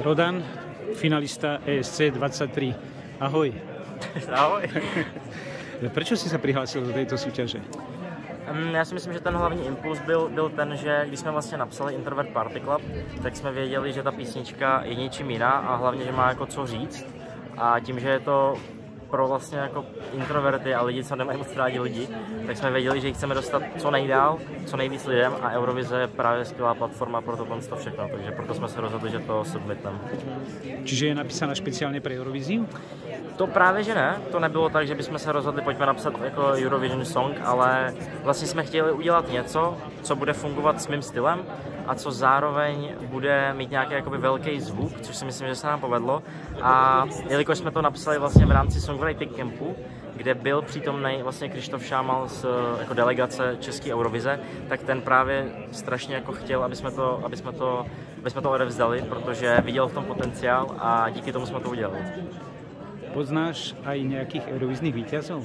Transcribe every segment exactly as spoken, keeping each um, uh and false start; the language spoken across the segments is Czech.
Rodan, finalista E S C dvadsaťtri. Ahoj. Ahoj. Prečo si se přihlásil do této soutěže? Já si myslím, že ten hlavní impuls byl, byl ten, že když jsme vlastně napsali Introvert Party Club, tak jsme věděli, že ta písnička je něčím jiná a hlavně, že má jako co říct. A tím, že je to pro vlastně jako introverty a lidi, co nemají moc rádi lidi, tak jsme věděli, že ji chceme dostat co nejdál, co nejvíc lidem a Eurovize je právě skvělá platforma pro to to všechno, takže proto jsme se rozhodli, že to submitneme. Čiže je napísána speciálně pro Eurovizi? To právě, že ne. To nebylo tak, že bychom se rozhodli, pojďme napsat jako Eurovision song, ale vlastně jsme chtěli udělat něco, co bude fungovat s mým stylem a co zároveň bude mít nějaký jakoby velký zvuk, což si myslím, že se nám povedlo. A jelikož jsme to napsali vlastně v rámci Songwriting Campu, kde byl přítomný vlastně Krištof Šámal z jako delegace České Eurovize, tak ten právě strašně jako chtěl, aby jsme to, aby jsme to, aby jsme to odevzdali, protože viděl v tom potenciál a díky tomu jsme to udělali. Poznáš aj nějakých eurovizních vítězů?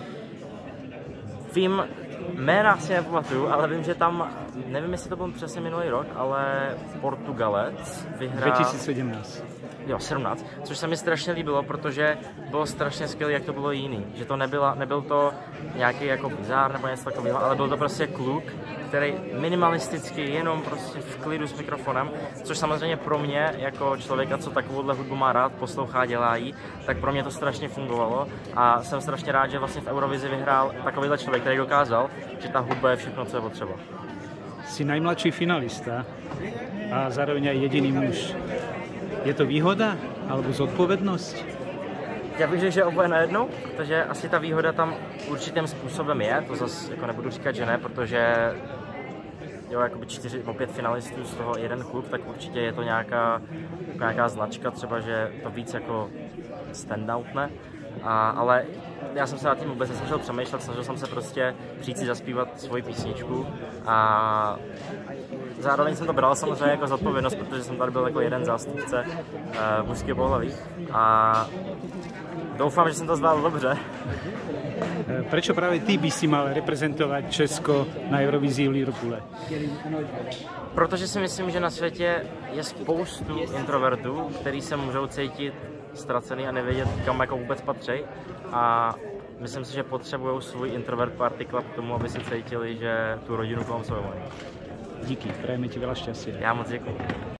Vím, jména si nepamatuju, ale vím, že tam, nevím, jestli to byl přesně minulý rok, ale Portugalec vyhrál... dva tisíce sedmnáct. Jo, sedmnáct, což se mi strašně líbilo, protože bylo strašně skvělé, jak to bylo jiný. Že to nebyla, nebyl to nějaký jako bizár nebo něco takového, ale byl to prostě kluk, který minimalisticky, jenom prostě v klidu s mikrofonem, což samozřejmě pro mě, jako člověka, co takovouhle hudbu má rád, poslouchá, dělá jí, tak pro mě to strašně fungovalo a jsem strašně rád, že vlastně v Eurovizi vyhrál takovýhle člověk, který dokázal, že ta hudba je všechno, co je potřeba. Jsi nejmladší finalista a zároveň aj jediný muž. Je to výhoda alebo zodpovědnost? Já bych řekl, že oboje najednou, protože asi ta výhoda tam určitým způsobem je, to zase jako nebudu říkat, že ne, protože jo, jakoby čtyři nebo pět finalistů, z toho jeden kluk, tak určitě je to nějaká, nějaká značka, třeba, že to víc jako standoutne, a, ale já jsem se nad tím vůbec nesnažil přemýšlet, snažil jsem se prostě přijít si zaspívat svoji písničku a zároveň jsem to bral samozřejmě jako zodpovědnost, protože jsem tady byl jako jeden zástupce uh, mužského pohlaví a doufám, že jsem to zvládl dobře. Prečo právě ty by si mal reprezentovat Česko na Eurovizi v Liverpoole? Protože si myslím, že na světě je spoustu introvertů, kteří se můžou cítit ztracený a nevědět, kam jako vůbec patří. A myslím si, že potřebují svůj Introvert Party Club k tomu, aby si cítili, že tu rodinu kolem sebe mají. Díky, prajeme ti veľa šťastia. Já moc děkuji.